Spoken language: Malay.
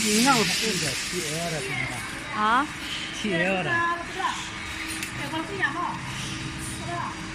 你看我这个7L 的，听到吧？ 啊 7L 的。